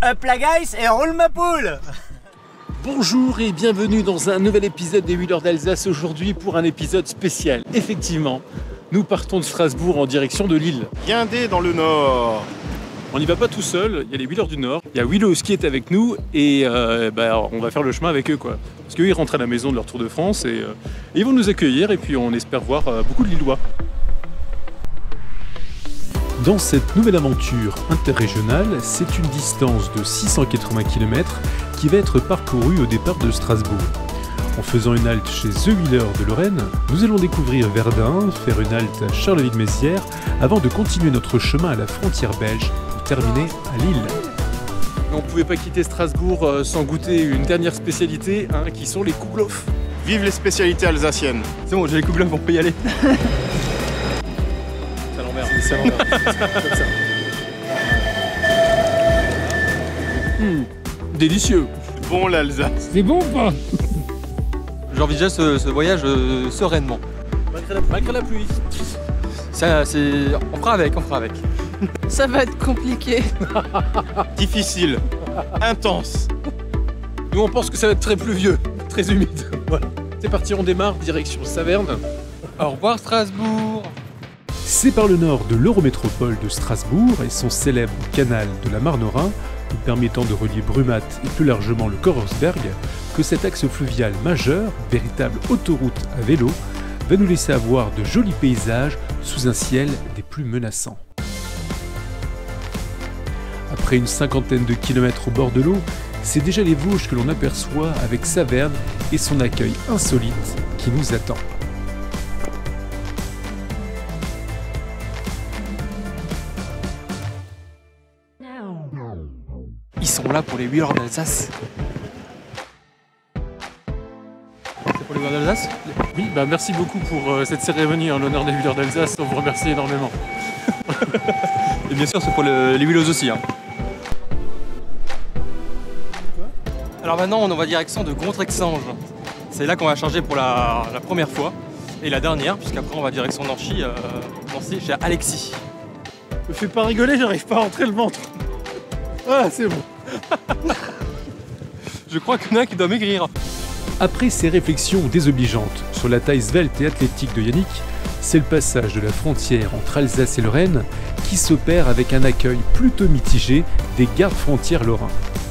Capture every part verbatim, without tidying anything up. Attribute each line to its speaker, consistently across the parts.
Speaker 1: Up la guys et roule ma poule.
Speaker 2: Bonjour et bienvenue dans un nouvel épisode des Wheelers d'Alsace aujourd'hui pour un épisode spécial. Effectivement, nous partons de Strasbourg en direction de Lille.
Speaker 3: Guindé dans le nord.
Speaker 2: On n'y va pas tout seul, il y a les Wheelers du Nord, il y a Willows qui est avec nous et euh, bah, on va faire le chemin avec eux quoi. Parce qu'eux ils rentrent à la maison de leur Tour de France et, euh, et ils vont nous accueillir et puis on espère voir euh, beaucoup de Lillois. Dans cette nouvelle aventure interrégionale, c'est une distance de six cent quatre-vingts kilomètres qui va être parcourue au départ de Strasbourg. En faisant une halte chez The Wheelers de Lorraine, nous allons découvrir Verdun, faire une halte à Charleville-Mézières, avant de continuer notre chemin à la frontière belge pour terminer à Lille. On ne pouvait pas quitter Strasbourg sans goûter une dernière spécialité, hein, qui sont les kouglof.
Speaker 3: Vive les spécialités alsaciennes.
Speaker 4: C'est bon, j'ai les kouglof, on peut y aller.
Speaker 2: Ça l'emmerde. Ça l'emmerde. Comme ça. Mmh, délicieux.
Speaker 3: Bon l'Alsace.
Speaker 1: C'est bon ou pas?
Speaker 4: J'envisage ce, ce voyage euh, sereinement.
Speaker 2: Malgré la, malgré la pluie.
Speaker 4: Ça, c'est... On fera avec, on fera avec.
Speaker 5: Ça va être compliqué.
Speaker 3: Difficile. Intense.
Speaker 2: Nous on pense que ça va être très pluvieux, très humide. Voilà. C'est parti, on démarre, direction Saverne.
Speaker 4: Au revoir Strasbourg.
Speaker 2: C'est par le nord de l'Eurométropole de Strasbourg et son célèbre canal de la Marne-Rhin, nous permettant de relier Brumath et plus largement le Kochersberg, que cet axe fluvial majeur, véritable autoroute à vélo, va nous laisser avoir de jolis paysages sous un ciel des plus menaçants. Après une cinquantaine de kilomètres au bord de l'eau, c'est déjà les Vosges que l'on aperçoit avec Saverne et son accueil insolite qui nous attend.
Speaker 4: Ils sont là pour les Wheelers d'Alsace. C'est pour les Wheelers d'Alsace?
Speaker 2: Oui, bah merci beaucoup pour euh, cette cérémonie en l'honneur des Wheelers d'Alsace, on vous remercie énormément.
Speaker 4: Et bien sûr, c'est pour le, les Wheelers aussi. Hein. Alors maintenant, on va direction de Contrexange. C'est là qu'on va charger pour la, la première fois et la dernière, puisqu'après on va direction Nancy, euh, Nancy chez Alexis.
Speaker 2: Me fais pas rigoler, j'arrive pas à rentrer le ventre. Ah, c'est bon.
Speaker 4: Je crois qu'il y en a un qui doit maigrir.
Speaker 2: Après ces réflexions désobligeantes sur la taille svelte et athlétique de Yannick, c'est le passage de la frontière entre Alsace et Lorraine qui s'opère avec un accueil plutôt mitigé des gardes frontières lorrains.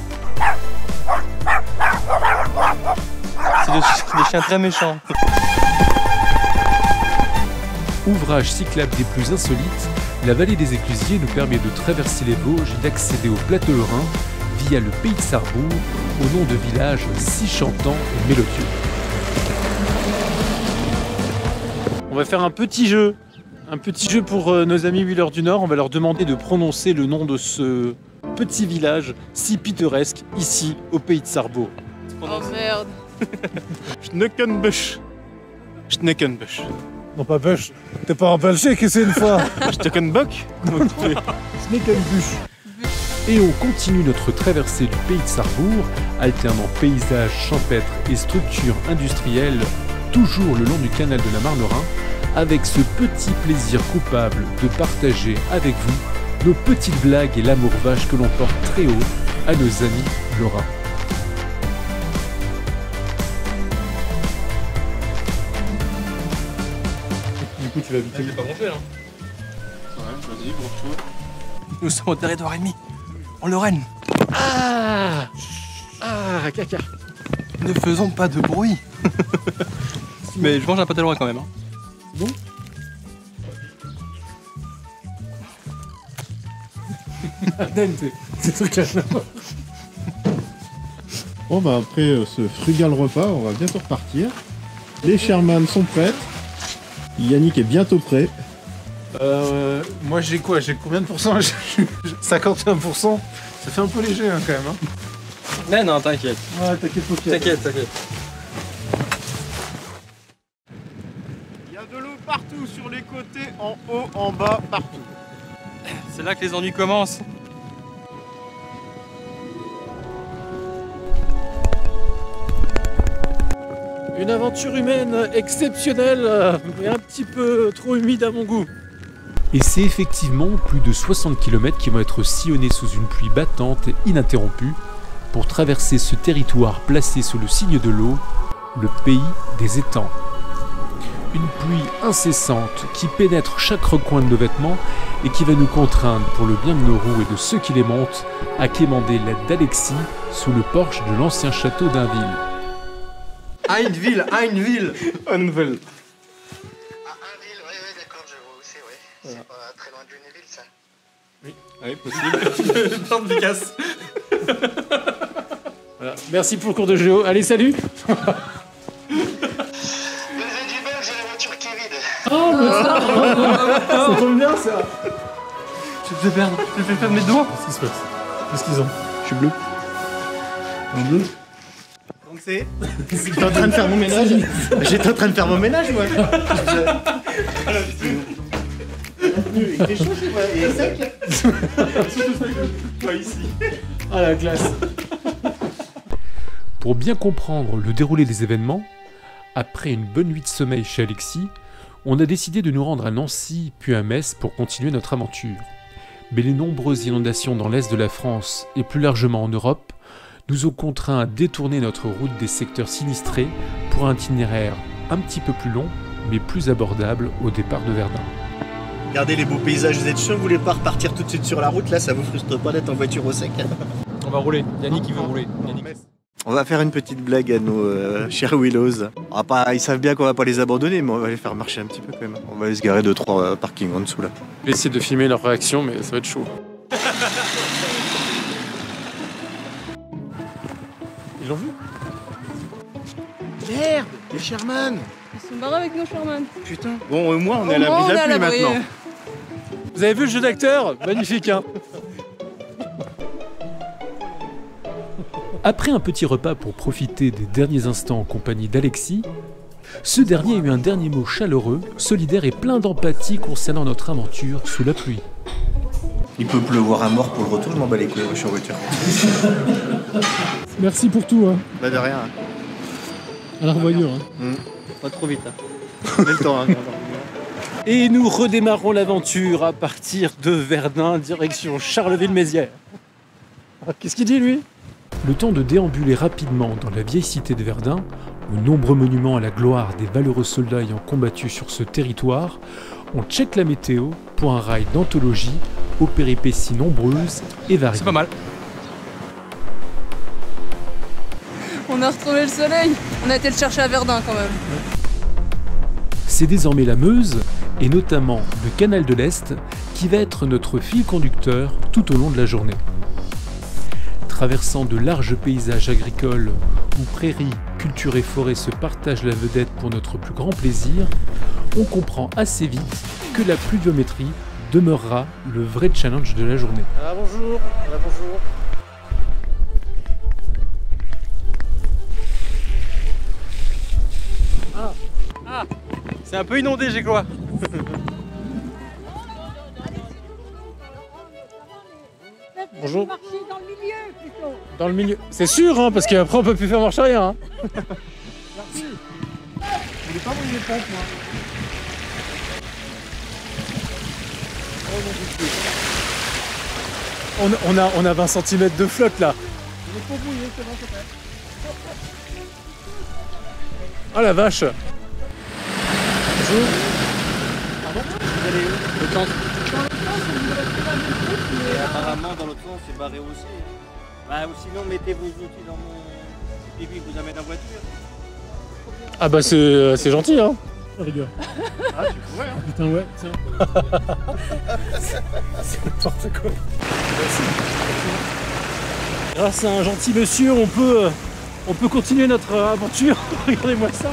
Speaker 4: C'est des, des chiens très méchants.
Speaker 2: Ouvrage cyclable des plus insolites, la vallée des Éclusiers nous permet de traverser les Vosges et d'accéder au plateau lorrain via le pays de Sarrebourg, au nom de villages si chantants et mélodieux. On va faire un petit jeu, un petit jeu pour euh, nos amis Wheelers du Nord. On va leur demander de prononcer le nom de ce petit village si pittoresque ici au pays de Sarrebourg.
Speaker 5: Oh merde.
Speaker 3: Schneckenbusch. Schneckenbusch.
Speaker 2: Non pas Bush, t'es pas en Belgique ici une fois.
Speaker 3: Steckenbuck.
Speaker 2: Schneckenbusch. Et on continue notre traversée du pays de Sarrebourg, alternant paysages champêtres et structures industrielles, toujours le long du canal de la Marne-Rhin, avec ce petit plaisir coupable de partager avec vous nos petites blagues et l'amour vache que l'on porte très haut à nos amis lorrains.
Speaker 4: Du coup, tu vas vite. J'ai pas gonflé là.
Speaker 3: Ouais, vas-y, branche-toi.
Speaker 4: Nous sommes au territoire ennemi. En Lorraine.
Speaker 2: Ah Ah, caca.
Speaker 4: Ne faisons pas de bruit. Mais je mange un peu de loin quand même. Hein.
Speaker 2: Bon.
Speaker 6: Bon bah après euh, ce frugal repas, on va bientôt repartir. Les Sherman sont prêtes. Yannick est bientôt prêt.
Speaker 2: Euh, moi j'ai quoi? J'ai combien de pourcents? cinquante et un pour cent. Ça fait un peu léger hein, quand même. Hein.
Speaker 4: Non, non, t'inquiète.
Speaker 2: Ouais, t'inquiète pas.
Speaker 4: T'inquiète, t'inquiète.
Speaker 3: Il y a de l'eau partout, sur les côtés, en haut, en bas, partout.
Speaker 4: C'est là que les ennuis commencent.
Speaker 2: Une aventure humaine exceptionnelle, mais un petit peu trop humide à mon goût. Et c'est effectivement plus de soixante kilomètres qui vont être sillonnés sous une pluie battante et ininterrompue pour traverser ce territoire placé sous le signe de l'eau, le pays des étangs. Une pluie incessante qui pénètre chaque recoin de nos vêtements et qui va nous contraindre, pour le bien de nos roues et de ceux qui les montent, à quémander l'aide d'Alexis sous le porche de l'ancien château d'Ainville.
Speaker 4: Ainville, Ainville Ainville.
Speaker 7: Ah, Ainville, ouais, ouais, d'accord, je vois où c'est, ouais. Voilà. C'est pas très loin de Lunéville, ça.
Speaker 4: Oui, oui, possible. Plante efficace.
Speaker 8: Voilà. Merci pour le cours de géo. Allez, salut. Oh, mais ça, ça tombe bien ça.
Speaker 4: Tu te fais perdre, tu te fais perdre mes doigts.
Speaker 8: Qu'est-ce qui se passe? Qu'est-ce qu'ils ont? Je suis bleu. En bleu.
Speaker 1: Donc c'est... J'étais en train de faire mon ménage. J'étais en train de faire mon ménage, moi. Il fait chaud chez moi, il est sec.
Speaker 4: Pas ici.
Speaker 8: Ah la classe.
Speaker 2: Pour bien comprendre le déroulé des événements, après une bonne nuit de sommeil chez Alexis, on a décidé de nous rendre à Nancy puis à Metz pour continuer notre aventure. Mais les nombreuses inondations dans l'est de la France et plus largement en Europe nous ont contraints à détourner notre route des secteurs sinistrés pour un itinéraire un petit peu plus long mais plus abordable au départ de Verdun.
Speaker 1: Regardez les beaux paysages, vous êtes sûr que vous voulez pas repartir tout de suite sur la route là, ça vous frustre pas d'être en voiture au sec?
Speaker 4: On va rouler, Yannick il veut rouler. Yannick.
Speaker 1: On va faire une petite blague à nos euh, chers Willows. On va pas, ils savent bien qu'on va pas les abandonner, mais on va les faire marcher un petit peu quand même. On va aller se garer deux trois euh, parkings en dessous là.
Speaker 8: Je vais essayer de filmer leur réaction, mais ça va être chaud.
Speaker 4: Ils l'ont vu?
Speaker 1: Merde, les Sherman.
Speaker 5: Ils sont barrés avec nos Sherman.
Speaker 1: Putain. Bon, au moins on est
Speaker 5: Au
Speaker 1: à
Speaker 5: moins,
Speaker 1: l'abri
Speaker 5: on
Speaker 1: de
Speaker 5: est
Speaker 1: la
Speaker 5: à
Speaker 1: pluie
Speaker 5: l'abri.
Speaker 1: maintenant.
Speaker 8: Vous avez vu le jeu d'acteur? Magnifique, hein?
Speaker 2: Après un petit repas pour profiter des derniers instants en compagnie d'Alexis, ce dernier a eu un dernier mot chaleureux, solidaire et plein d'empathie concernant notre aventure sous la pluie.
Speaker 1: Il peut pleuvoir à mort pour le retour, je m'en bats les couilles, je suis en voiture.
Speaker 8: Merci pour tout, hein.
Speaker 1: Bah de rien.
Speaker 8: À la revoyure, hein.
Speaker 1: Mmh. Pas trop vite, hein. On a le temps, hein.
Speaker 8: Et nous redémarrons l'aventure à partir de Verdun, direction Charleville-Mézières. Qu'est-ce qu'il dit, lui?
Speaker 2: Le temps de déambuler rapidement dans la vieille cité de Verdun, aux nombreux monuments à la gloire des valeureux soldats ayant combattu sur ce territoire, on check la météo pour un rail d'anthologie aux péripéties nombreuses et variées.
Speaker 4: C'est pas mal.
Speaker 5: On a retrouvé le soleil. On a été le chercher à Verdun quand même.
Speaker 2: C'est désormais la Meuse, et notamment le canal de l'Est, qui va être notre fil conducteur tout au long de la journée. Traversant de larges paysages agricoles où prairies, cultures et forêts se partagent la vedette pour notre plus grand plaisir, on comprend assez vite que la pluviométrie demeurera le vrai challenge de la journée.
Speaker 8: Ah bonjour, ah, bonjour.
Speaker 4: Ah, ah, c'est un peu inondé, j'ai quoi.
Speaker 8: Bonjour. Dans le milieu plutôt. Dans le milieu. C'est sûr, hein, parce qu'après on peut plus faire marcher rien. Hein. Merci. Je voulais pas mouiller les pompes, moi. On, on, a, on a vingt centimètres de flotte là. Il est pas mouillé, c'est bon, c'est fait. Oh la vache. Bonjour. Pardon? Vous allez où? Le temps.
Speaker 1: Et apparemment dans l'autre sens c'est barré aussi. Bah ou sinon mettez vos outils dans mon... Et puis vous amène en voiture.
Speaker 8: Ah bah c'est c'est gentil hein. Oh les gars.
Speaker 1: Ah tu pourrais hein.
Speaker 8: Putain ouais, tiens. C'est n'importe quoi. Grâce à un gentil monsieur on peut on peut continuer notre aventure. Regardez-moi ça.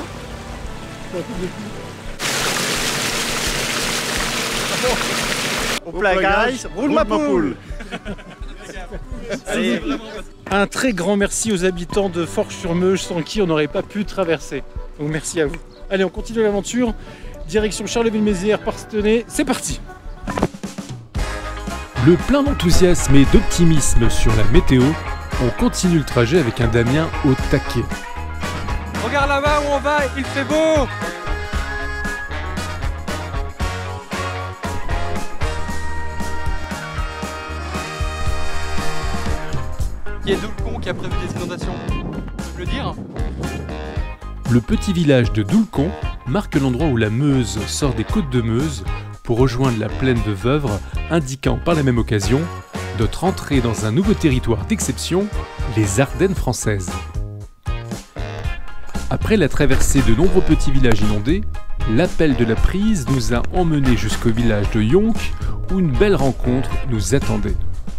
Speaker 1: Au plat guys, roule ma poule.
Speaker 8: Allez. Un très grand merci aux habitants de Forges-sur-Meuge sans qui on n'aurait pas pu traverser. Donc merci à vous. Allez, on continue l'aventure. Direction Charleville-Mézières, Partenay, c'est parti.
Speaker 2: Le plein d'enthousiasme et d'optimisme sur la météo, on continue le trajet avec un Damien au taquet.
Speaker 4: Regarde là-bas où on va, il fait beau. qui est Doulcon qui a prévu des inondations. Tu peux me le dire?
Speaker 2: Le petit village de Doulcon marque l'endroit où la Meuse sort des côtes de Meuse pour rejoindre la plaine de Veuvre, indiquant par la même occasion notre entrée dans un nouveau territoire d'exception, les Ardennes françaises. Après la traversée de nombreux petits villages inondés, l'appel de la prise nous a emmenés jusqu'au village de Yonc où une belle rencontre nous attendait.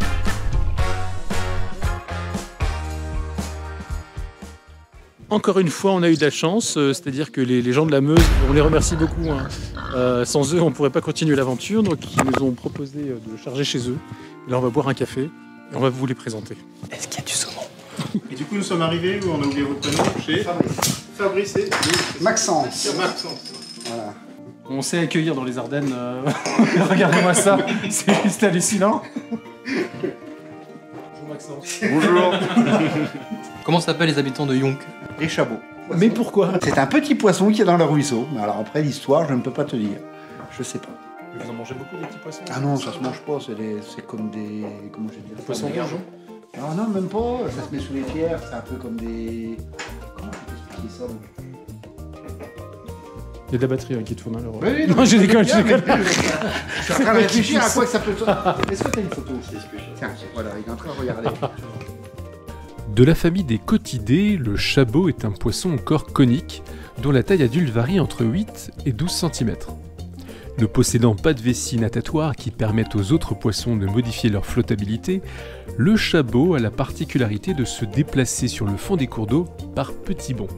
Speaker 8: Encore une fois, on a eu de la chance, euh, c'est-à-dire que les, les gens de la Meuse, on les remercie beaucoup. Hein. Euh, sans eux, on ne pourrait pas continuer l'aventure, donc ils nous ont proposé euh, de charger chez eux. Là, on va boire un café et on va vous les présenter.
Speaker 4: Est-ce qu'il y a du saumon?
Speaker 3: Et du coup, nous sommes arrivés où on a oublié votre prénom chez
Speaker 9: Fabrice.
Speaker 3: Fabrice et
Speaker 9: Maxence.
Speaker 3: Maxence.
Speaker 9: Voilà.
Speaker 8: On sait accueillir dans les Ardennes. Euh... Regardez-moi ça, c'est juste hallucinant. Bonjour Maxence.
Speaker 3: Bonjour.
Speaker 4: Comment s'appellent les habitants de Yonc?
Speaker 9: Les chabots.
Speaker 8: Mais pourquoi?
Speaker 9: C'est un petit poisson qui est dans le ruisseau. Mais alors après, l'histoire, je ne peux pas te dire. Je sais pas.
Speaker 8: Vous en mangez beaucoup des petits poissons?
Speaker 9: Ah non, ça se mange pas. C'est des... comme des... Comment je vais dire?
Speaker 8: Des poissons rouges?
Speaker 9: Ah non, même pas. Ça se met sous les pierres. C'est un peu comme des... Comment je peux expliquer ça?
Speaker 8: Il y a de la batterie hein, qui tourne à l'heure.
Speaker 9: Oui, oui,
Speaker 8: non, je déconne, je déconne.
Speaker 9: Je suis en train de réfléchir à quoi que ça peut... Est-ce que tu as une photo? Tiens, voilà, il est en train de regarder.
Speaker 2: De la famille des cotidés, le chabot est un poisson au corps conique dont la taille adulte varie entre huit et douze centimètres. Ne possédant pas de vessie natatoire qui permettent aux autres poissons de modifier leur flottabilité, le chabot a la particularité de se déplacer sur le fond des cours d'eau par petits bonds.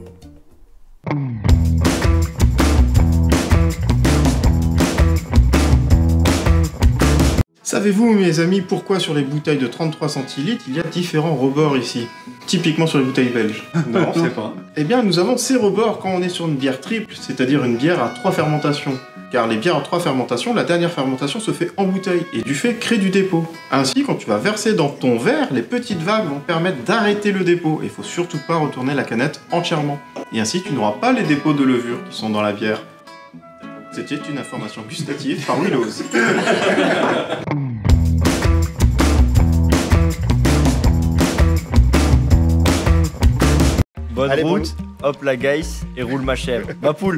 Speaker 3: Savez-vous, mes amis, pourquoi sur les bouteilles de trente-trois centilitres, il y a différents rebords ici? Typiquement sur les bouteilles belges.
Speaker 1: Non, je sais pas.
Speaker 3: Eh bien, nous avons ces rebords quand on est sur une bière triple, c'est-à-dire une bière à trois fermentations. Car les bières à trois fermentations, la dernière fermentation se fait en bouteille, et du fait crée du dépôt. Ainsi, quand tu vas verser dans ton verre, les petites vagues vont permettre d'arrêter le dépôt, et il faut surtout pas retourner la canette entièrement. Et ainsi, tu n'auras pas les dépôts de levure qui sont dans la bière. C'était une information gustative par Willows.
Speaker 1: Bonne
Speaker 9: Allez,
Speaker 1: route, hop la guys, et roule ma chèvre. Ma poule.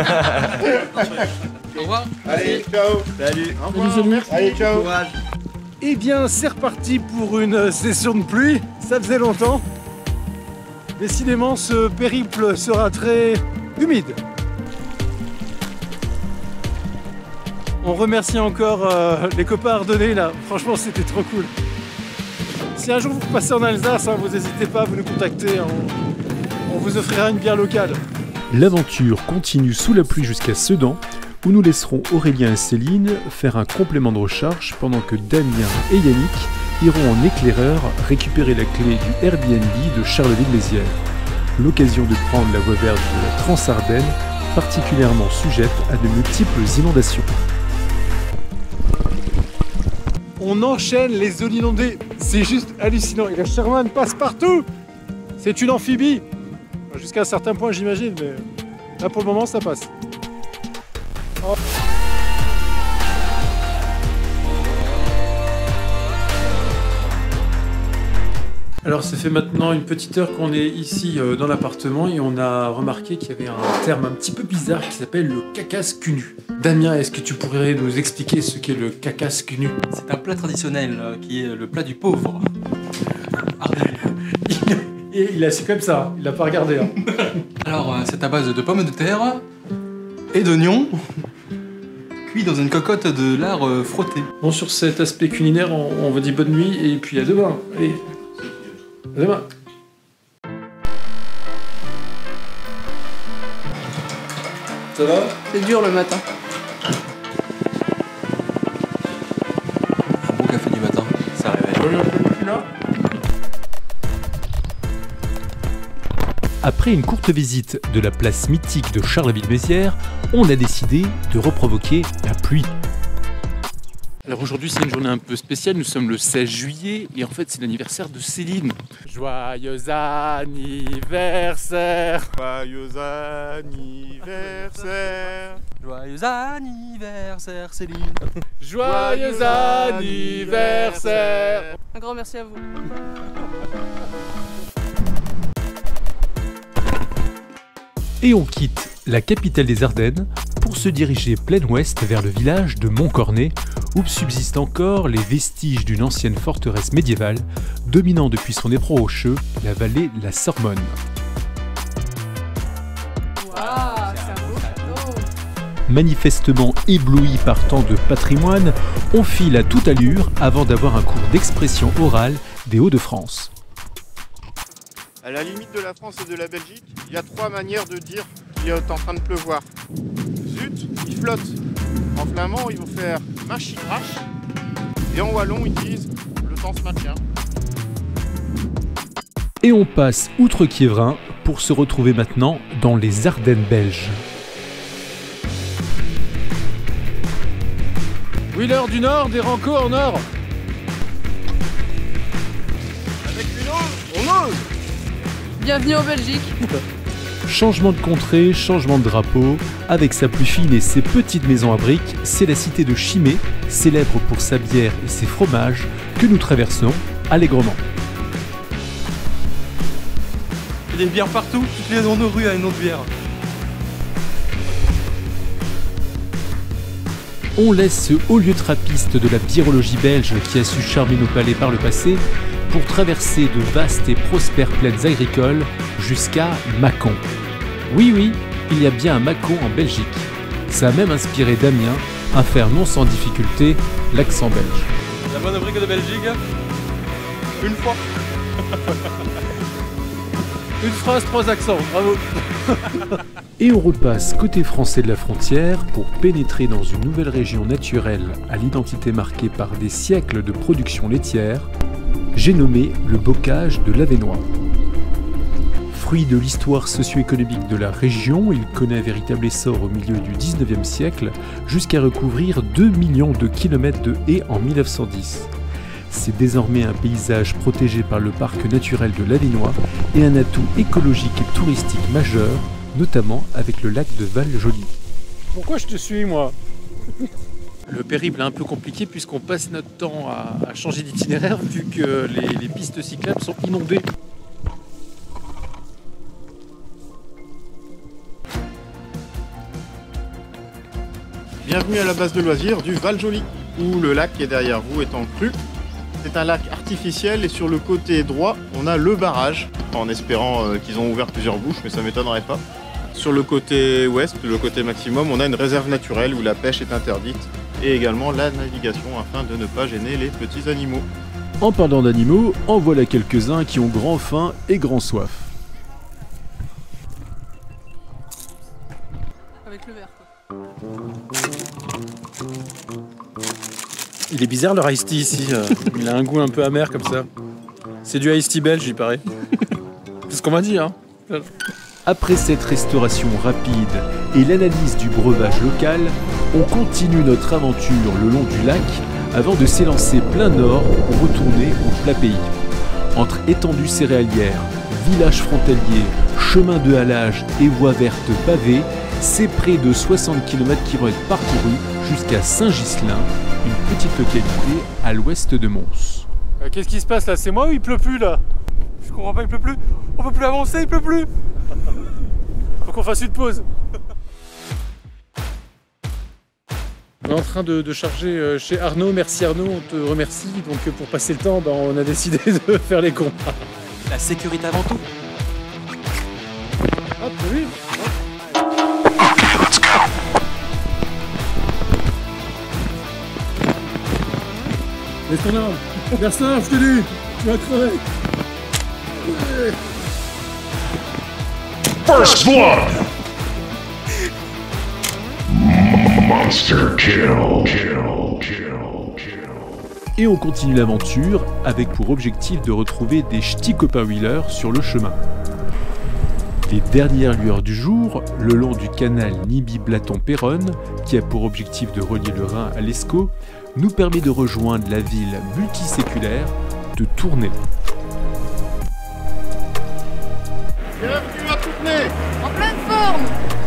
Speaker 4: Au revoir.
Speaker 3: Allez, ciao.
Speaker 1: Salut.
Speaker 3: Au revoir.
Speaker 8: Salut, salut.
Speaker 3: Merci. Allez, ciao.
Speaker 8: Eh bien, c'est reparti pour une session de pluie. Ça faisait longtemps. Décidément, ce périple sera très humide. On remercie encore euh, les copains ardennais là. Franchement, c'était trop cool. Si un jour vous passez en Alsace, hein, vous n'hésitez pas à vous nous contacter. Hein. On, on vous offrira une bière locale.
Speaker 2: L'aventure continue sous la pluie jusqu'à Sedan, où nous laisserons Aurélien et Céline faire un complément de recharge pendant que Damien et Yannick iront en éclaireur récupérer la clé du Airbnb de Charleville-Mézières. L'occasion de prendre la voie verte de la Transardenne, particulièrement sujette à de multiples inondations.
Speaker 8: On enchaîne les zones inondées. C'est juste hallucinant. Et la Sherman passe partout. C'est une amphibie. Jusqu'à un certain point, j'imagine, mais là pour le moment, ça passe. Oh. Alors ça fait maintenant une petite heure qu'on est ici euh, dans l'appartement et on a remarqué qu'il y avait un terme un petit peu bizarre qui s'appelle le cacascunu. Damien, est-ce que tu pourrais nous expliquer ce qu'est le cacascunu?
Speaker 4: C'est un plat traditionnel euh, qui est le plat du pauvre.
Speaker 8: Et il a su comme ça, il n'a pas regardé. Hein.
Speaker 4: Alors euh, c'est à base de pommes de terre et d'oignons cuits dans une cocotte de lard euh, frotté.
Speaker 8: Bon, sur cet aspect culinaire, on, on vous dit bonne nuit et puis à demain. Allez, à demain. Ça va?
Speaker 5: C'est dur le matin.
Speaker 4: Un bon café du matin, ça réveille.
Speaker 2: Après une courte visite de la place mythique de Charleville-Mézières, on a décidé de reprovoquer la pluie.
Speaker 8: Alors aujourd'hui c'est une journée un peu spéciale, nous sommes le seize juillet et en fait c'est l'anniversaire de Céline. Joyeux anniversaire.
Speaker 3: Joyeux anniversaire.
Speaker 4: Joyeux anniversaire Céline.
Speaker 8: Joyeux anniversaire.
Speaker 5: Un grand merci à vous.
Speaker 2: Et on quitte la capitale des Ardennes pour se diriger plein ouest vers le village de Montcornet, où subsistent encore les vestiges d'une ancienne forteresse médiévale, dominant depuis son éperon rocheux la vallée de la Sormonne.
Speaker 5: Waouh, c'est un beau château.
Speaker 2: Manifestement ébloui par tant de patrimoine, on file à toute allure avant d'avoir un cours d'expression orale des Hauts-de-France.
Speaker 3: À la limite de la France et de la Belgique, il y a trois manières de dire qu'il est en train de pleuvoir. Zut, il flotte. En flamand, ils vont faire machi crash. Et en wallon, ils disent le temps se maintient.
Speaker 2: Et on passe outre Quiévrain pour se retrouver maintenant dans les Ardennes belges.
Speaker 8: Wheeler du Nord, des Ranco en Nord.
Speaker 3: Avec une ose, on ose.
Speaker 5: Bienvenue en Belgique.
Speaker 2: Changement de contrée, changement de drapeau, avec sa plus fine et ses petites maisons à briques, c'est la cité de Chimay, célèbre pour sa bière et ses fromages, que nous traversons allègrement.
Speaker 4: Il y a des bières partout, toutes les nos rues à une autre bière.
Speaker 2: On laisse ce haut lieu trappiste de la biérologie belge qui a su charmer nos palais par le passé pour traverser de vastes et prospères plaines agricoles jusqu'à Mâcon. Oui, oui, il y a bien un Mâcon en Belgique. Ça a même inspiré Damien à faire non sans difficulté l'accent belge.
Speaker 4: La bonne brique de Belgique, une fois.
Speaker 8: Une phrase, trois accents, bravo.
Speaker 2: Et on repasse côté français de la frontière pour pénétrer dans une nouvelle région naturelle à l'identité marquée par des siècles de production laitière. J'ai nommé le bocage de l'Avesnois. Fruit de l'histoire socio-économique de la région, il connaît un véritable essor au milieu du dix-neuvième siècle, jusqu'à recouvrir deux millions de kilomètres de haies en mille neuf cent dix. C'est désormais un paysage protégé par le parc naturel de l'Avesnois et un atout écologique et touristique majeur, notamment avec le lac de Val-Joli.
Speaker 8: Pourquoi je te suis, moi? Le périple est un peu compliqué puisqu'on passe notre temps à, à changer d'itinéraire vu que les, les pistes cyclables sont inondées.
Speaker 3: Bienvenue à la base de loisirs du Val-Joli, où le lac qui est derrière vous est en crue. C'est un lac artificiel et sur le côté droit, on a le barrage, en espérant euh, qu'ils ont ouvert plusieurs bouches, mais ça m'étonnerait pas. Sur le côté ouest, le côté maximum, on a une réserve naturelle où la pêche est interdite et également la navigation afin de ne pas gêner les petits animaux.
Speaker 2: En parlant d'animaux, en voilà quelques-uns qui ont grand faim et grand soif.
Speaker 5: Avec le verre, quoi.
Speaker 8: Il est bizarre leur iced tea ici, il a un goût un peu amer comme ça. C'est du iced tea belge, il paraît. C'est ce qu'on m'a dit, hein.
Speaker 2: Après cette restauration rapide et l'analyse du breuvage local, on continue notre aventure le long du lac avant de s'élancer plein nord pour retourner au plat pays. Entre étendues céréalières, villages frontaliers, chemins de halage et voies vertes pavées, c'est près de soixante kilomètres qui vont être parcourus jusqu'à Saint-Ghislain, une petite localité à l'ouest de Mons.
Speaker 8: Euh, Qu'est-ce qui se passe là? C'est moi ou il pleut plus là?
Speaker 4: Je comprends pas, il pleut plus. On peut plus avancer, il pleut plus.
Speaker 8: Faut qu'on fasse une pause. On est en train de, de charger chez Arnaud. Merci Arnaud, on te remercie. Donc pour passer le temps, ben, on a décidé de faire les cons.
Speaker 4: La sécurité avant tout.
Speaker 8: Hop, oui.
Speaker 6: Laisse ton arme. Personne, je te dis. Tu vas crever.
Speaker 10: First blood. Monster kill, kill, kill, kill.
Speaker 2: Et on continue l'aventure avec pour objectif de retrouver des ch'tis copains wheelers sur le chemin. Les dernières lueurs du jour, le long du canal Nibie-Blaton-Péronne, qui a pour objectif de relier le Rhin à l'Escaut, nous permet de rejoindre la ville multiséculaire de Tournai.
Speaker 3: Bienvenue à Tournai!
Speaker 5: En pleine forme!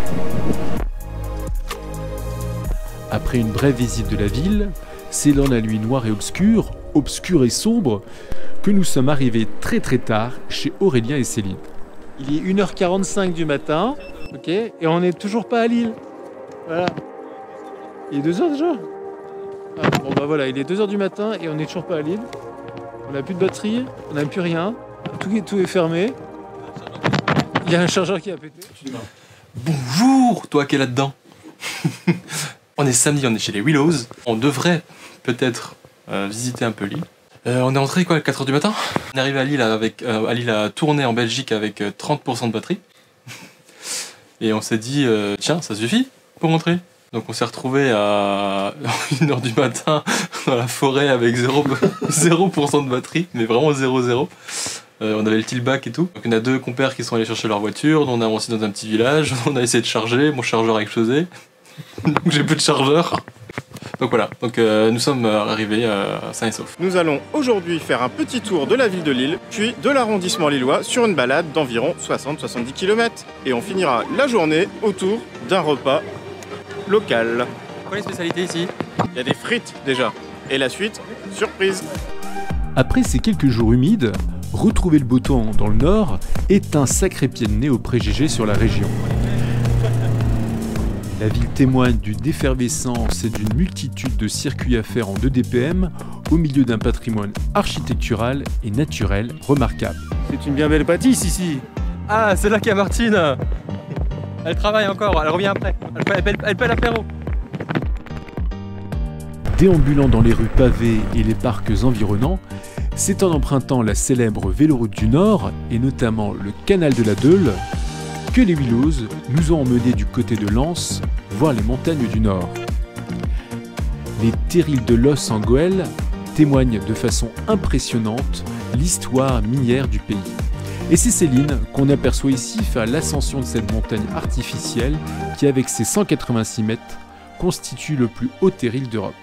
Speaker 2: Après une brève visite de la ville, c'est dans la nuit noire et obscure, obscure et sombre, que nous sommes arrivés très très tard chez Aurélien et Céline.
Speaker 8: Il est une heure quarante-cinq du matin, ok, et on n'est toujours pas à Lille. Voilà. Il est deux heures déjà. Ah, bon bah voilà, il est deux heures du matin et on n'est toujours pas à Lille. On n'a plus de batterie, on n'a plus rien, tout est, tout est fermé. Il y a un chargeur qui a pété.
Speaker 4: Bonjour, toi qui es là-dedans. On est samedi, on est chez les Willows. On devrait peut-être euh, visiter un peu Lille. Euh, on est entré quoi, à quatre heures du matin. On est arrivé à Lille, avec, euh, à Lille à Tournai en Belgique avec euh, trente pour cent de batterie. Et on s'est dit, euh, tiens, ça suffit pour rentrer. Donc on s'est retrouvé à une heure du matin dans la forêt avec zéro pour cent de batterie, mais vraiment zéro zéro. Euh, on avait le tillback et tout. Donc on a deux compères qui sont allés chercher leur voiture, on a avancé dans un petit village, on a essayé de charger, mon chargeur a explosé. Donc j'ai plus de chargeur. Donc voilà, donc euh, nous sommes arrivés euh, sains et saufs.
Speaker 3: Nous allons aujourd'hui faire un petit tour de la ville de Lille, puis de l'arrondissement lillois sur une balade d'environ soixante à soixante-dix kilomètres. Et on finira la journée autour d'un repas local.
Speaker 4: Quoi les spécialités ici?
Speaker 3: Il y a des frites déjà. Et la suite, surprise.
Speaker 2: Après ces quelques jours humides, retrouver le beau temps dans le nord est un sacré pied de nez aux préjugés sur la région. La ville témoigne d'une effervescence et d'une multitude de circuits à faire en deux D P M au milieu d'un patrimoine architectural et naturel remarquable.
Speaker 8: C'est une bien belle pâtisse ici.
Speaker 4: Ah, c'est là qu'il y a Martine. Elle travaille encore, elle revient après. Elle paie, elle paie, elle paie l'apéro.
Speaker 2: Déambulant dans les rues pavées et les parcs environnants, c'est en empruntant la célèbre véloroute du Nord et notamment le canal de la Deule que les Willows nous ont emmenés du côté de Lens, voir les montagnes du Nord. Les terrils de Los en Goële témoignent de façon impressionnante l'histoire minière du pays. Et c'est Céline qu'on aperçoit ici faire l'ascension de cette montagne artificielle qui, avec ses cent quatre-vingt-six mètres, constitue le plus haut terril d'Europe.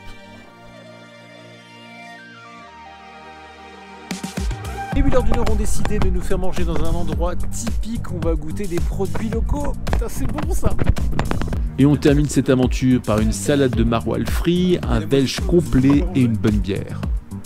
Speaker 8: Les Wheelers du Nord ont décidé de nous faire manger dans un endroit typique. On va goûter des produits locaux. Putain, c'est bon ça.
Speaker 2: Et on termine cette aventure par une salade de maroilles frites, un belge complet et une bonne bière.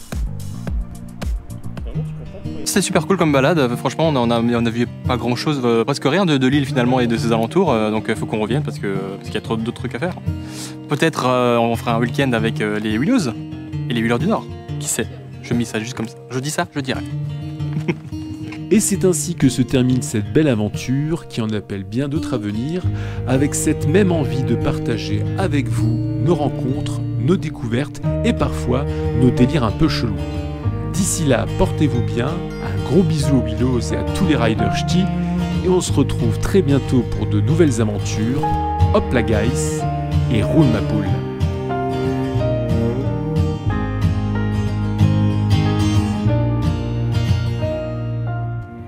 Speaker 4: C'était super cool comme balade, franchement on a, on a vu pas grand chose, euh, presque rien de, de Lille finalement et de ses alentours, euh, donc il faut qu'on revienne parce que parce qu'il y a trop d'autres trucs à faire. Peut-être euh, on fera un week-end avec euh, les Willows et les Wheelers du Nord, qui sait, je mis ça juste comme ça, je dis ça, je dirais.
Speaker 2: Et c'est ainsi que se termine cette belle aventure qui en appelle bien d'autres à venir, avec cette même envie de partager avec vous nos rencontres, nos découvertes et parfois nos délires un peu chelous. D'ici là, portez-vous bien, un gros bisou aux Willows et à tous les riders ch'tis, et on se retrouve très bientôt pour de nouvelles aventures. Hop la guys, et roule ma poule.